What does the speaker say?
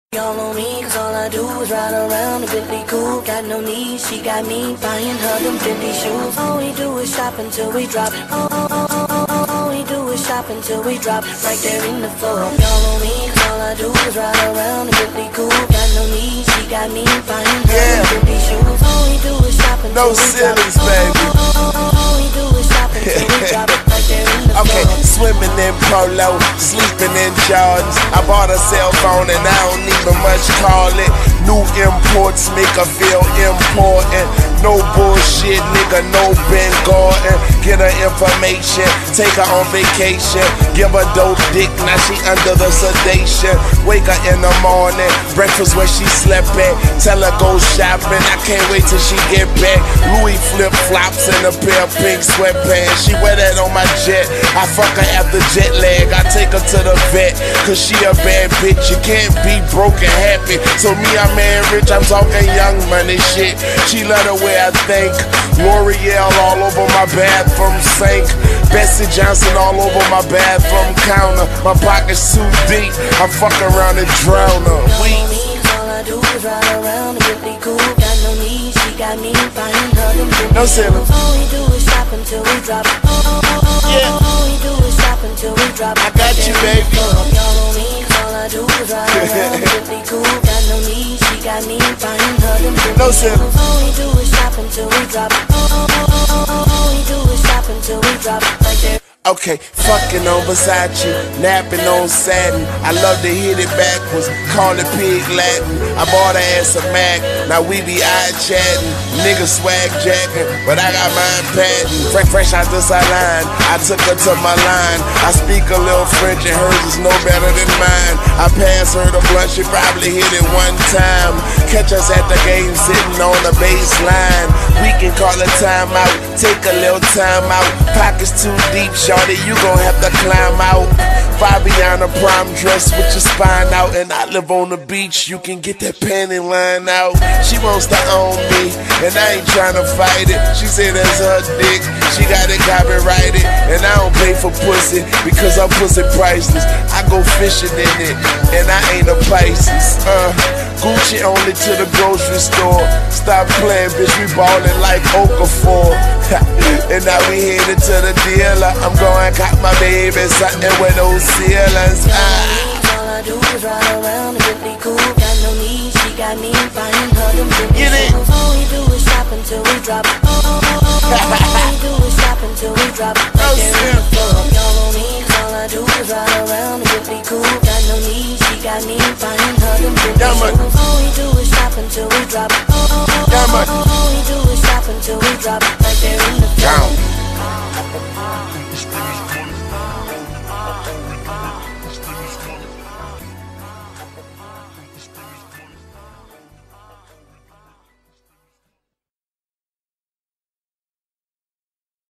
All on me, cause all I do is ride around and Bentley cool. Got no need, she got me buying her them Fendi shoes. All we do is shop until we drop. All we do is shop until we drop. Right there in the floor. Y'all on me, cause all I do is ride around and Bentley cool. Got no need, she got me buying her them Fendi shoes. All we do is shop until we drop. No sillies, baby. All we do is shop until we drop. Right there in the floor. Okay, swimming in polo, sleeping in Jordans. I bought a cell phone and I don't even much call it. New imports make her feel important. No bullshit, nigga, no Ben Gordon. Get her information, take her on vacation. Give her dope dick, now she under the sedation. Wake her in the morning, breakfast where she slept at. Tell her go shopping, I can't wait till she get back. Louis flip-flops and a pair of pink sweatpants. She wear that on my jet, I fuck her after jet lag. I take her to the vet, cause she a bad bitch. You can't be broke and happy. So me, I'm man rich, I'm talking young money shit. She love the way I think. L'Oreal all over my bathroom sink. Bessie Johnson all over my bathroom counter. My pocket's too deep, I fuck around and drown her. All I do is ride around and Bentley cool. Got no need, she got me buying her them Fendi No shoes. silly. All we do is shop until we drop. Yeah. All we do is shop until we drop. I got you, baby. Y'all on me, all I do is ride around and Bentley cool. Got no need, she got me buying her them Fendi No shoes. silly. All we do is shop until we drop. All we do is shop until we drop. Right there. Okay, fucking on Versace, napping on satin. I love to hit it backwards, call it pig Latin. I bought her ass a Mac, now we be eye-chatting. Niggas swag jacking, but I got mine patent. Fresh out the salon, I took her to my line. I speak a little French and hers is no better than mine. I pass her the blunt, she probably hit it one time. Catch us at the game sitting on the baseline. We can call a timeout, take a little time out. Pockets too deep, shorty, you gon' have to climb out. Fabiana prom dress with your spine out. And I live on the beach, you can get that panty line out. She wants to own me, and I ain't tryna fight it. She said that's her dick, she got it copyrighted. And I don't pay for pussy, because her pussy priceless. I go fishing in it, and I ain't a Pisces. Gucci only to the grocery store. Stop playing, bitch, we ballin' like Okafor. And now we headed to the dealer. I'm going cop my baby something with those ceilings. All I do is ride around and Bentley cool. Got no need, she got me buying her them Fendi shoes. All we do is shop until we drop. All we do is shop until we drop. Right there in the floor. Y'all on me, all I do is ride around and Bentley cool. Got no need, she got me buying her them Fendi shoes. All we do is shop until we drop. All we do is shop until we drop. Right there in the floor.